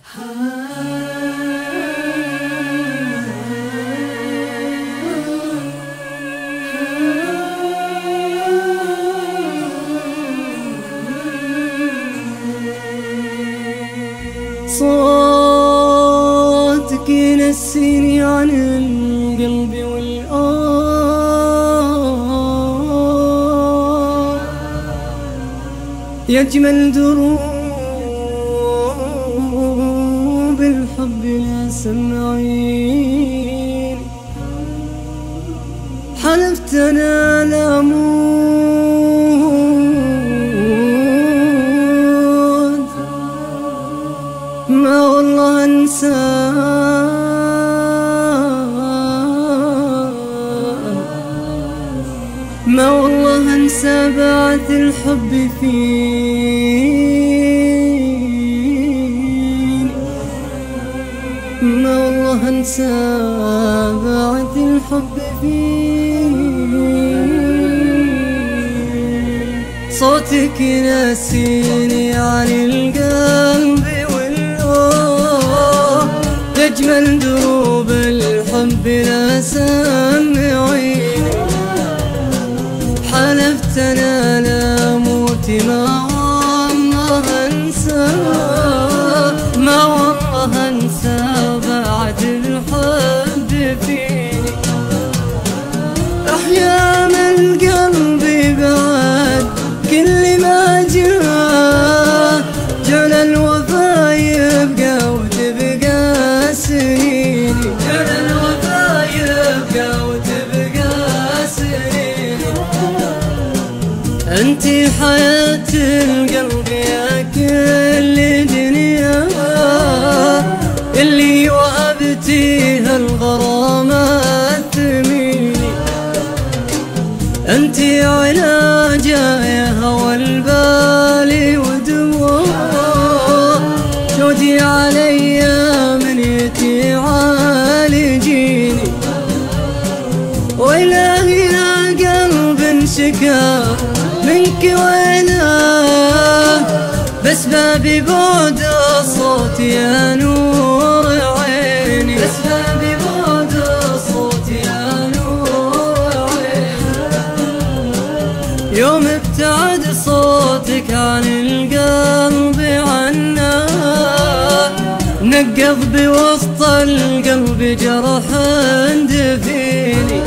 صوتك ينسيني عن القلب والآه، يجمل دروب الحب لا سمعين. حلفت أنا لا أموت، ما والله أنسى، ما والله أنسى بعث الحب فيني، ما والله أنسى بعث الحب فيني. صوتك ينسيني عن القلب والآه، يجمل دروب الحب لا سمعيني. حلفت أنا لا أموت، ما والله أنسى، ما والله أنسى بعد الحب فيني. أحيا من قلبي بعد كل ما جاء، جعل الوفا يبقى وتبقى سنيني، جعل الوفا يبقى وتبقى سنيني. انتي حياة القلب يا كل دنيا، اللي وهبتيها الغرامات تميني. انتي علاج يا هوى البال ودواء، جودي علي من يتعالجيني. وإلهي يا قلب انشكى منك ويناه، بس بابي بعد الصوت يا نور عيني، بس بابي بعد الصوت يا نور عيني. يوم ابتعد صوتك عن القلب عنا، نقض بوسط القلب جرح دفيني.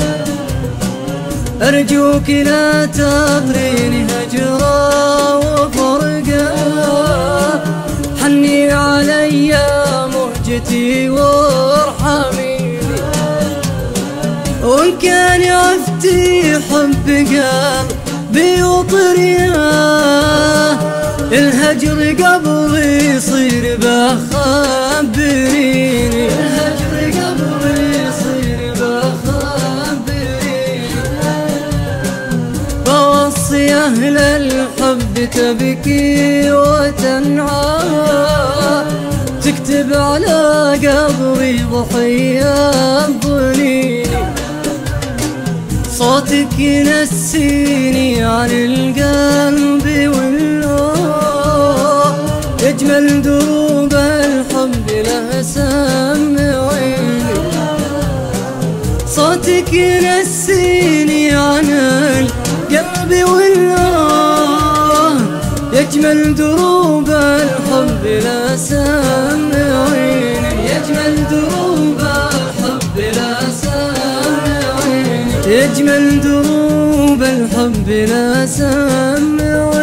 أرجوك لا تطريني هجرا وفرقا، حني علي مهجتي وارحميني. وإن كان يفتي حب قلبي وطرياه، الهجر قبل يصير بخبريني، الهجر قبل يصير بخبريني. بوصي أهل الحب تبكي وتنعى، تكتب على قبري ضحية ضنيني. صوتك ينسيني عن القلب والآه، يجمل دروب الحب له سمعيني. صوتك ينسيني عن القلب والآه، يجمل دروب الحب له سمعيني، يجمل دروب الحب له سمعيني، يجمل دروب الحب لا سمعيني.